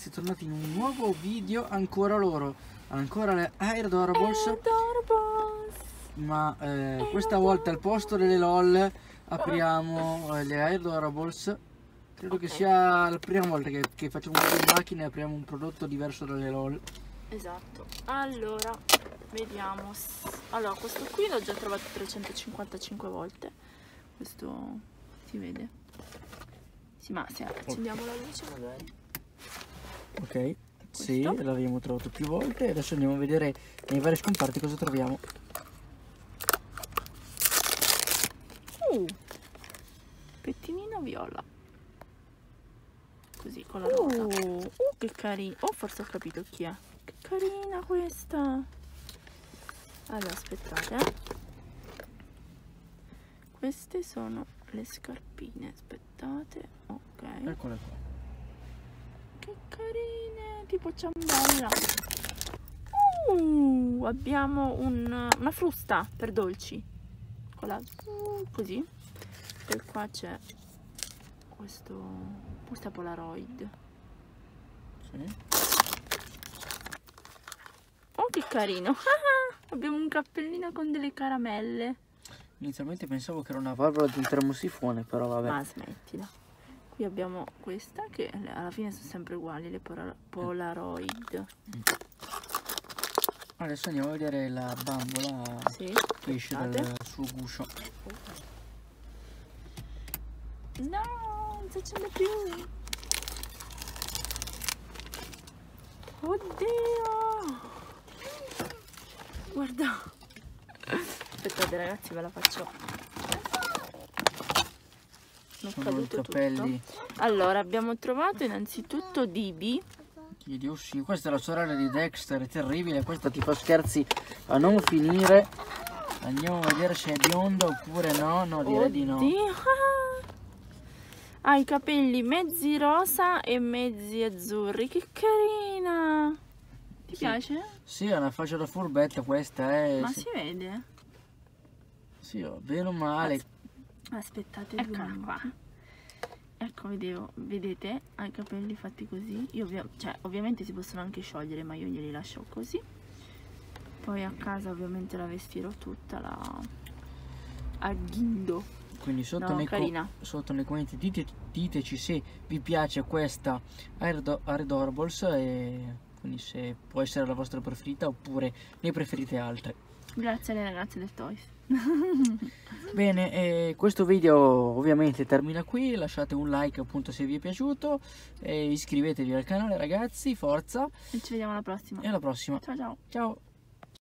ragazzi, tornati in un nuovo video. Ancora loro, ancora le Airdorables, ma questa volta al posto delle LOL apriamo le Airdorables. Credo che sia la prima volta che facciamo un video in macchina e apriamo un prodotto diverso dalle LOL. Esatto. Allora, vediamo. Allora, questo qui l'ho già trovato 355 volte. Questo si vede? Sì, ma se accendiamo la luce magari. Ok, sì, l'abbiamo trovato più volte. Adesso andiamo a vedere nei vari scomparti cosa troviamo. Pettinino viola. Così, con la nota. Che carino. Oh, forse ho capito chi è. Che carina questa. Allora, aspettate. Queste sono le scarpine. Aspettate. Ok. Eccole qua. Che carine. Tipo ciambella. Abbiamo una frusta per dolci. Con la... così. E qua c'è questa Polaroid. Sì. Oh, che carino. Abbiamo un cappellino con delle caramelle. Inizialmente pensavo che era una valvola di un termosifone, però vabbè. Ma smettila. Qui abbiamo questa che alla fine sono sempre uguali, le Polaroid. Adesso andiamo a vedere la bambola che esce dal suo guscio. No, non si accende più. Oddio. Guarda. Aspettate ragazzi, ve la faccio. Sono caduto capelli. tutto. Allora, abbiamo trovato innanzitutto Dibi. Oh sì, questa è la sorella di Dexter, è terribile, questa ti fa scherzi a non finire. Andiamo a vedere se è bionda oppure no, no, direi di no. Ha i capelli mezzi rosa e mezzi azzurri, che carina! Ti piace? Sì, ha una faccia da furbetta questa, Ma si vede? Sì, bene o male. Aspettate, eccola qua. Ecco, vedete? Ha i capelli fatti così. Cioè, ovviamente si possono anche sciogliere, ma io glieli lascio così. Poi a casa ovviamente la vestirò tutta, la agghindo. Quindi sotto, sotto nei commenti diteci se vi piace questa Airdorables e quindi se può essere la vostra preferita oppure ne preferite altre. Grazie alle ragazze del Toys. Bene, questo video ovviamente termina qui. Lasciate un like appunto se vi è piaciuto e iscrivetevi al canale ragazzi, forza, e ci vediamo alla prossima. E alla prossima. Ciao ciao. Ciao.